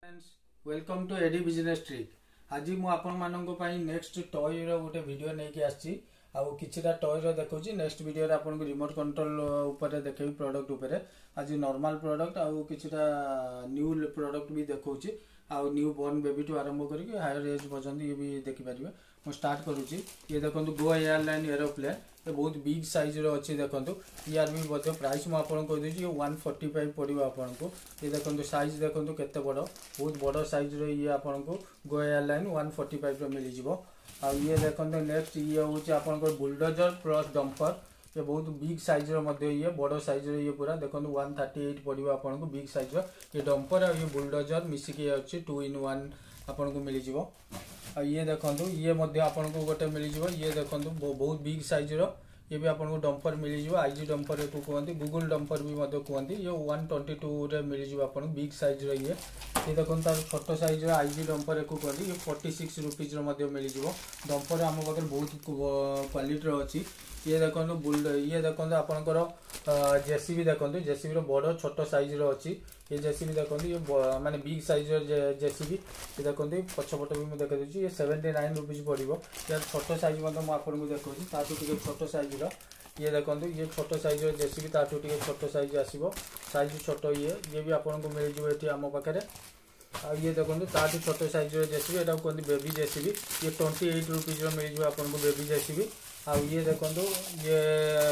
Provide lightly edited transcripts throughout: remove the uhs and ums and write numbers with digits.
Friends welcome to AD business trick. आज मु आपण मानक नेक्स्ट टॉय रो गोटे वीडियो नहीं आसी आउ किछिटा टॉय रो देखौची। नेक्स्ट वीडियो रे आपन को रिमोट कंट्रोल ऊपर देखेबी प्रोडक्ट ऊपर। आज नॉर्मल प्रोडक्ट आउ किछिटा न्यू प्रोडक्ट भी देखौची आउ न्यू बॉर्न बेबी टू आरंभ करके हायर एज पर्यंत ये भी देखि परिबे। मु स्टार्ट करूची। ये देखंतु गो एयरलाइन एरोप्लेन ये बहुत बिग साइज रो अछि। देखंतु यार भी बजे प्राइस मु आपन को देछि 145 पड़िबो आपन को। ये देखंतु साइज देखंतु केते बड़ बहुत बड़ साइज रो ये आपन को गो एयरलाइन 145 रो मिली जिवो। आ ये देखंतु नेक्स्ट ये होछि आपन को बुलडोजर प्लस डंपर। ये बहुत बिग साइज रो मध्ये ये बड़ साइज रो ये पूरा देखंतु 138 पड़िबो आपन को बिग साइज रो। ये डंपर और ये बुलडोजर मिसी के अछि 2 in 1 आपन को मिली जिवो। आ ये देखंतु ये मध्ये आपन को गोटे मिली जिवो। ये देखंतु बहुत बिग साइज रो ये भी आपन को डंपर मिली जिवो। आईजी डंपर को कहंती गूगल डंपर भी मध्ये कहंती। ये 122 रे मिली जिवो आपन बिग साइज रो। ये देखंतु तार छोटो साइज रो आईजी डंपर को कहंती। ये 46 रुपीस रो मध्ये मिली जिवो। डंपर हम पाखर बहुत क्वालिटी रो अछि। ये देखंतु ये देखंतु आपनकर जेसीबी देखंतु जेसीबी रो बड़ छोटो साइज रो अछि। ये जेसीबी देखंतु ये माने बिग साइज रो जेसीबी। ये देखंतु पछपट भी म देख देछि। ये 79 रुपीस पड़िबो। या छोटो साइज मतलब म आपन को देखौछि तातु टिके छोटो साइज रो। ये देखंतु ये छोटो साइज रो जेसीबी तातु टिके छोटो साइज आसीबो। साइज छोटो ये भी आपन को मिल जिवो एठी हम पाखरे। आ ये देखंतु तातु छोटो साइज रो जेसीबी एटा कोन बेबी जेसीबी। ये 28 रुपीस रो मिल जिवो आपन को बेबी जेसीबी। आ ये देखंतु ये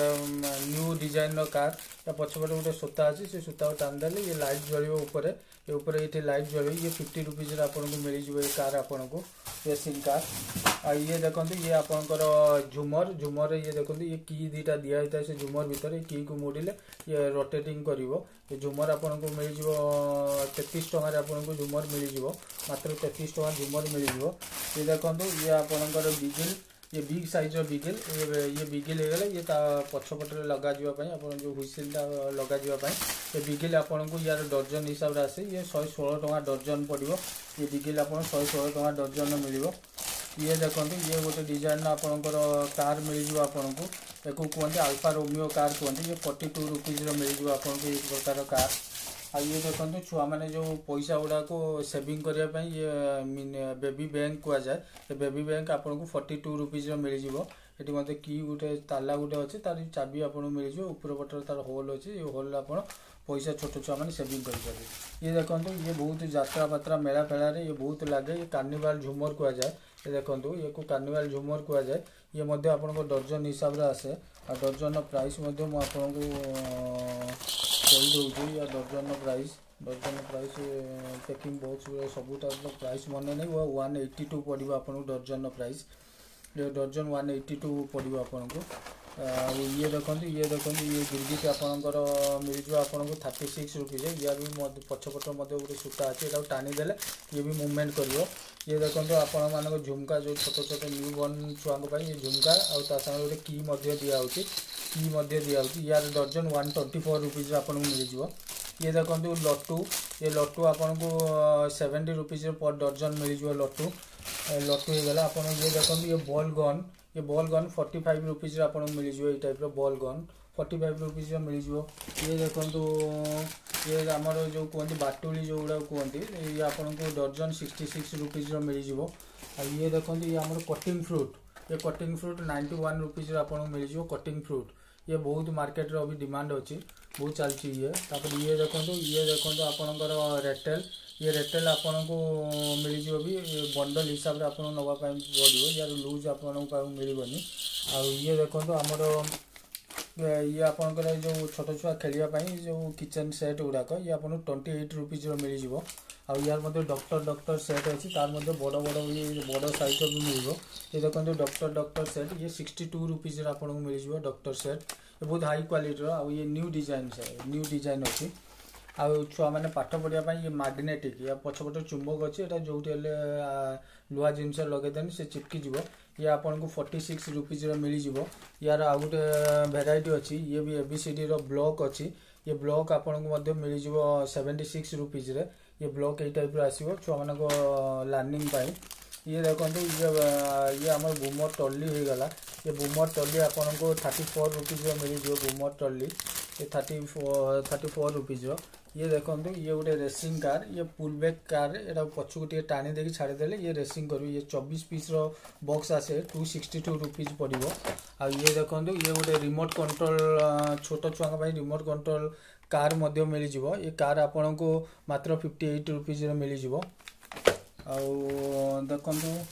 न्यू डिजाइन रो कार या पछपटे गोटे सूता अछि। से सूता टान देले ये लाइट जळिबो ऊपर। ये ऊपर एठी लाइट जळिबो। ये 50 रुपीस रे आपन को मिल जिवो ये कार आपन को रेसिंग कार। आ ये देखंतु ये आपनकर झुमर ये देखंतु ये की दीटा दिया हिता से झुमर भीतर ये की को मोडिले ये रोटेटिंग करिवो। ये झुमर आपन को मिल जिवो 33 टका रे आपन को झुमर मिल जिवो। मात्र 33 टका झुमर मिल जिवो। ये देखंतु ये आपनकर बिगिल ये बिग साइज रो बिगिल ये बिगिल हे गले ये ता पछपट रे लगा जिवा पई आपन जो हुइसिल ता लगा जिवा पई। ये बिगिल आपन को यार दर्जन हिसाब रे आसे। ये 116 टका दर्जन पड़िबो। ये बिगिल आपन 116 टका दर्जन मिलिबो। ये देखंतु ये गोटे डिजाइन आपनकर कार मिल जिवो आपन को। एको कोनते अल्फा रोमियो कार कोनते। ये 42 रुपीस रो मिल जिवो आपन को एक प्रकार कार। आ ये देखंतु छुआ माने जो पैसा गुडा को सेविंग करिया पई ये बेबी बैंक को जाय। ये बेबी बैंक आपन को 42 रुपीस रो मिल जिवो। एटी मते की गुटे ताला गुटे अछि तार चाबी आपन मिल जिवो। ऊपर बटर तार होल अछि। ये होल आपन पैसा छोटो छुआ माने सेविंग करि पारे। ये देखंतु ये बहुत यात्रा पात्रा मेला पेला रे ये बहुत लागे। ये कार्निवाल झुमर को जाय। ये देखंतु ये को कार्निवाल झुमर को जाय। ये मध्ये आपन को दर्जन हिसाब रे आसे। आ दर्जन प्राइस मध्ये म आपन को कहि दउछि। या दर्जन प्राइस पैकिंग बॉक्स सबुटा प्राइस मन नहीं 182 पड़िबो आपन को दर्जन प्राइस। दर्जन 182 पड़िबो आपन को। ये देखंतु ये गिरगिट आपनकर मिल जो आपन को 36 रुपीस। या भी पछपट मध्ये गोटे सूता अछि एटा टानी देले ये भी मूवमेंट करिवो। ये देखंतु आपन मानको झुमका जो छोटो छोटो न्यू बॉर्न छुआ को ये झुमका आ ता संग गोटे की मध्ये दिया होछि। की मध्ये दिया होछि यार दर्जन 124 रुपीस आपन को मिल जिवो। ये देखंतु लट्टू ये लट्टू आपन को 70 रुपीस पर दर्जन मिल जिवो। लट्टू हे गला आपन। ये देखंतु ये बॉल गन 45 रुपीस आपन मिल जिवो। ए टाइप रो बॉल गन 45 रुपीस मिल जिवो। ये देखंतु ये हमर जो कोंती बाटुली जो उडा कोंती ये आपन को दर्जन 66 रुपीस मिल जिवो। आ ये देखंतु ये हमर कटिंग फ्रूट 91 रुपीस आपन मिल जिवो। कटिंग फ्रूट ये बहुत मार्केट रो अभी डिमांड अछि बहुत चलछि। ये तापर ये देखंतु आपनकर रेटेल ये रेटेल आपन को मिल जिवो भी बंडल हिसाब रे आपन नवा पय पड़िबो। यार लूज आपन को मिलबनी। आ ये देखंतु हमर ये आपनकर जो छोटो छुआ खेलिया पई जो किचन सेट उडाक ये आपन 28 रुपीस रो मिल जिवो। आ यार मध्ये डॉक्टर सेट अछि तार मध्ये बड़ साइज भी मिलबो। ये देखंतु डॉक्टर सेट ये 62 रुपीस रो आपन को मिल जिवो। डॉक्टर सेट ये बहुत हाई क्वालिटी रो। आ ये न्यू डिजाइन अछि। आ छुआ माने पाठ पढ़िया पई ये मैग्नेटिक या पछपट चुंबक अछि। एटा जोठी ले लुहा जिंस लगे देन से चिपकी जिवो। ये आपन को 46 रुपीस रो मिल जिवो। यार आ गुटे वेराइटी अछि। ये भी एबीसीडी रो ब्लॉक अछि। ये ब्लॉक आपन को मध्ये मिल जिवो 76 रुपीस रे। ये ब्लॉक ए टाइप रो आसीबो छुआ माने को लर्निंग पाई। ये देखंतु ये हमर बूमर टल्ली हे गला। ये बूमर टल्ली आपन को 34 रुपीस रो मिल जिवो। बूमर टल्ली ये 34 रुपीस रो। ये देखो ये गोटे रेसिंग कार, ये पुल बैक कार, एटा पछकु टे टाणी देकी छाड़ीदेले ये रेसिंग करू। ये 24 पीस रो बॉक्स आसे 262 रुपीज पड़ो। आ ये देखो ये गोटे रिमोट कंट्रोल छोट छुआ रिमोट कंट्रोल कार मध्य मिल जिवो। ये कार आपन को मात्र 58 रुपीज मिल जिवो। आ देखो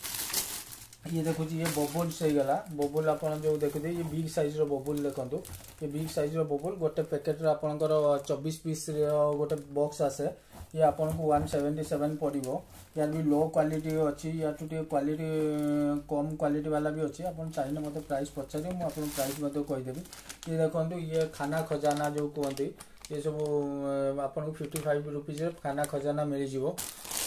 ये देखो ये बबल्स हो गला। बबल आप जो देखते ये बिग साइज रो बबल देखो। ये बिग साइज रो बबल गोटे पैकेट आपंकर 24 पीस गोटे बॉक्स आसे। ये आपन को 177 पड़ो। यार भी लो क्वालिटी अच्छी, या क्वालिटी कम क्वालिटी वाला भी अच्छी। आप चाहिए मत प्राइस पचारे मुझे प्राइस कहीदेवी। ये देखो ये खाना खजाना जो कहते ये सब आपन को 55 रुपीज खाना खजाना मिल जाव।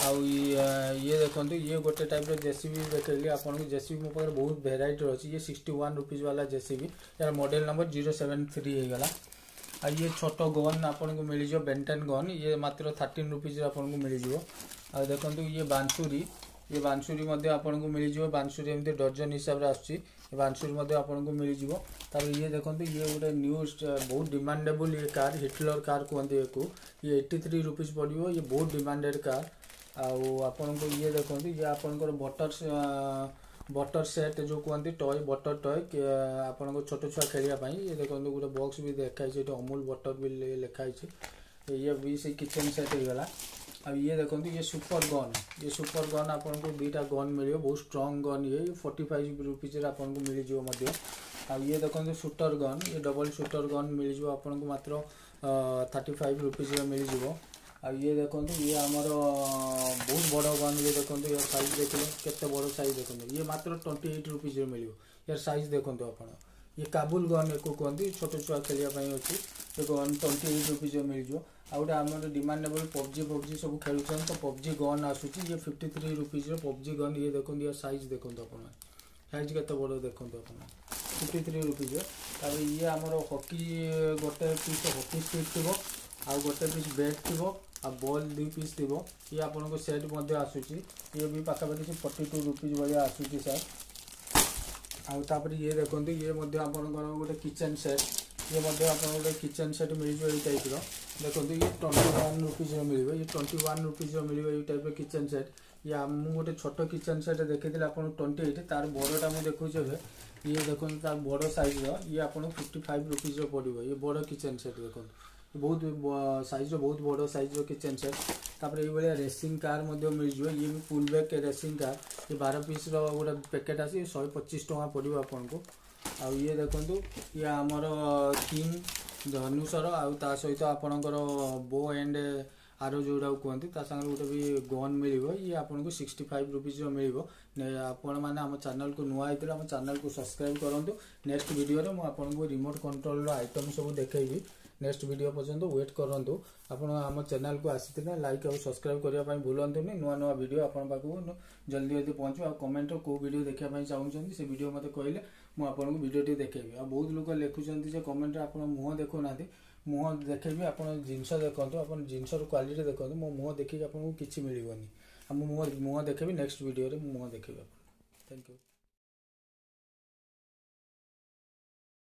ये देखो ये गोटे टाइप जेसीबी देखली आपन को। जेसीबी मो पाखे बहुत भेराइटी अच्छी। ये 61 रुपीज वाला जेसीबी, यार मॉडल नंबर 073 होगा। आ ये छोट गन आपन को मिल जाव बेंटन गन, ये मात्र 13 रुपीज आपन को मिल जाव। आ देखो ये बांसुरी, ये बांसुरी आपन को मिल जाव। बांसुरी एमती डर्जन हिसाब से आसुची। बांसुरी आपन को मिल जाव। तार ये देखो ये गोटे न्यूज बहुत डिमांडेबल ये कार, हिटलर कार कहते ये 83 रुपीज पड़ो। ये बहुत डिमांडेड कार। आपन को ये देखो ये आपनकर बटर सेट जो कहते टॉय बटर टॉय आपन को छोट छुआ खेलने। ये देखो गोटे बॉक्स भी देखाई अमूल बटर भी लिखाई। ये भी से किचन सेट होगा। अब ये देखो ये सुपर गन, ये सुपर गन आपन को 2टा गन मिल, बहुत स्ट्रॉन्ग गन। ये 45 रुपीज आपन को मिल जाव। अब ये देखो शूटर गन, ये डबल शूटर गन मिल जाव आपन को मात्र 35 रुपीज मिल जाव। अब ये देखो ये आमर बहुत बड़ गन। ये देखो यार साइज देखिए केते बड़ साइज देखो। ये मात्र 28 रुपीज मिल, यार साइज देखो आप। ये काबुल गन एक कहते छोट छुआ खेलने अच्छी। ये गन 28 रुपीज मिल जाव। आ गए आम डिमांडेबल पबजी सब खेलुन तो पबजी गन आसूची। ये 53 रुपीज पबजी गन। ये देखो यार साइज देखो आप, साइज केते बड़ देखो आप, 53 रुपीज। तब ये आमर हॉकी गोटे पीस हॉकी स्टिक थी, आ गोटे पीस बैट थी, आ बॉल 2 पीस थी। ये आपन को सेट आसूची। ये भी पाखापाखि 42 रुपीज भाया आसूची सर। आपर ये देखो ये आपन गोटे किचन सेट, ये गोटे किचन सेट मिल जाए टाइप देखो। ये 21 रुपीज मिल, ये 21 रुपीज मिल ये टाइप किचन सेट। ये मुझे गोटे छोट किचन सेट देखी आपको 28, तार बड़टा मुझे देखुचे। ये देखो तार बड़ साइज ये आपको 55 रुपीज पड़ो। ये बड़ किचन सेट देखो, बहुत साइज बहुत बड़ साइज किचन सेट। तापर ये रेसिंग कार मिल जाए। ये भी पुल बैक रेसिंग कार, ये 12 पीस गोटे पैकेट आसी 125 टଙ୍କା पड़ो आपन को। आ ये देखो ये आमर किंग धनुषर आ सहित आपणकर बो एंड आरो जोड़ा कहते सागर गोटे भी गन मिल। ये आपन को 65 रुपीज मिल। आपण मैंने आम चैनल को नुआ होते आम चैनल को सब्सक्राइब करूँ। नेक्स्ट वीडियो में आपको रिमोट कंट्रोल आइटम सब देखी। नेक्स्ट वीडियो पर्यंत वेट करूँ। आपन आम चैनल को आसी लाइक और सब्सक्राइब करने भूलुनि। नुआ नुआ वीडियो आपन पाखु जल्दी जल्दी पहुँचो। आ कमेंट को वीडियो देखा चाहूँगी से वीडियो मत कहले मुझे वीडियो टी देखेबी। आ बहुत लोग लिखुं कमेंट आप मुँह देखुना, मुँह देखेबी आप जिनस देखो, आप जिनस क्वालिटी देखो। मो मुँह देखिए आपको किसी मिलनी। मुँह देखेबी नेक्स्ट वीडियो मुँह देखेबी। Thank you.